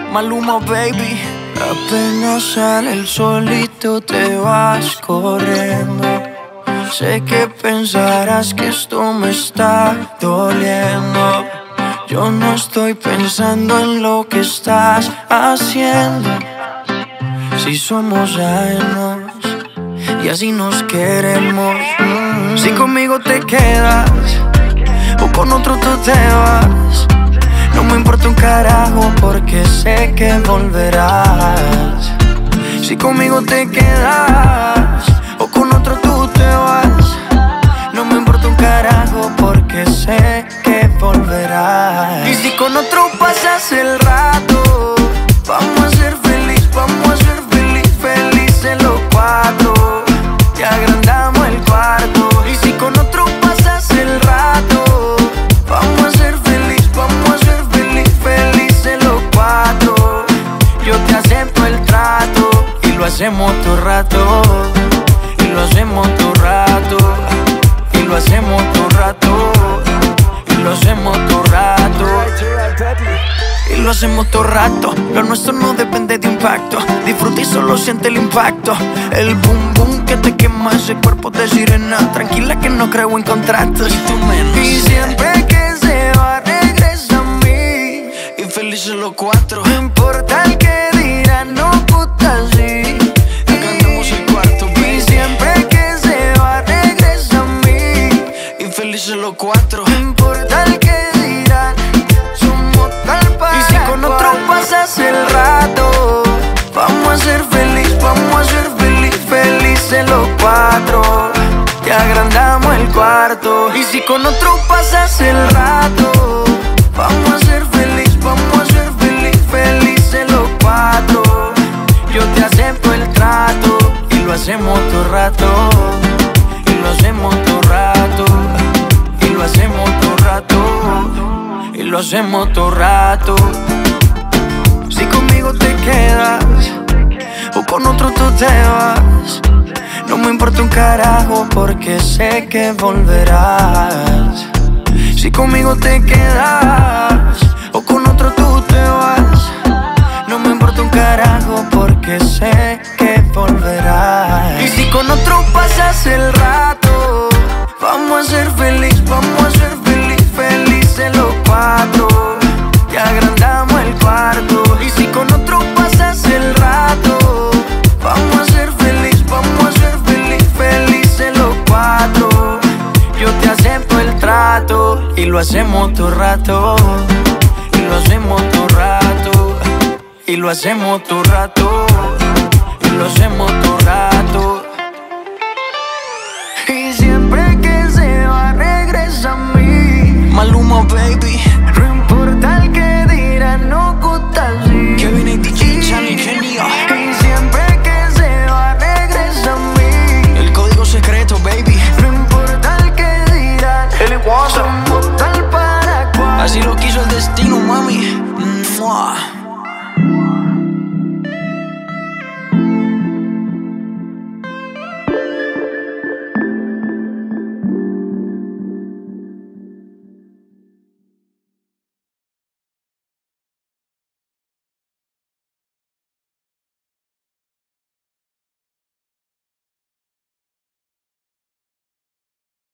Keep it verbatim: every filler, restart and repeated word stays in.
Maluma, baby. Apenas sale el solito te vas corriendo. Sé que pensarás que esto me está doliendo. Yo no estoy pensando en lo que estás haciendo. Si somos ajenos y así nos queremos. Si conmigo te quedas o con otro tú te vas, no me importa un carajo porque sé que volverás. Si conmigo te quedas o con otro tú te vas, no me importa un carajo porque sé que volverás. Y si con otro pasas el rato, vamos a ser feliz, vamos a ser feliz, felices los cuatro. Te agrandamos el cuarto. Y si con otro pasas el rato, vamos a ser feliz, vamos a ser feliz, felices los cuatro. Yo te acepto el trato y lo hacemos todo rato. Y lo hacemos todo rato. Y lo hacemos todo rato. Y lo hacemos todo rato. Y lo hacemos todo rato. Lo nuestro no depende de impacto. Disfruta y solo siente el impacto. El boom boom que te quema ese cuerpo de sirena. Tranquila que no creo en contratos. Y tú menos. Y siempre que se va regresa a mí. Y felices los cuatro. No importa el que dirán, no puta sí. Cantamos el cuarto, baby. Y siempre que se va regresa a mí. Y felices los cuatro. No importa el que dirán, somos tal para. Y si con otro pasas el rato, vamos a ser feliz, vamos a ser feliz, felices los cuatro. Te agrandamos el cuarto. Y si con otro pasas el rato, vamos a ser feliz, vamos a ser feliz, felices los cuatro. Yo te acepto el trato y lo hacemos todo rato. Y lo hacemos todo rato. Y lo hacemos todo rato. Y lo hacemos todo rato. Si conmigo te quedas o con otro tú te vas, no me importa un carajo porque sé que volverás. Si conmigo te quedas o con otro tú te vas, no me importa un carajo porque sé que volverás. Y si con otro pasas el rato, vamos a ser feliz, vamos a ser feliz, felices los cuatro. Te agrandamos el cuarto. Y si con otro pasas el rato, vamos a ser feliz, vamos a ser feliz, felices los cuatro. Yo te acepto el trato y lo hacemos todo rato. Y lo hacemos todo rato. Y lo hacemos todo rato. Y lo hacemos todo rato. Y siempre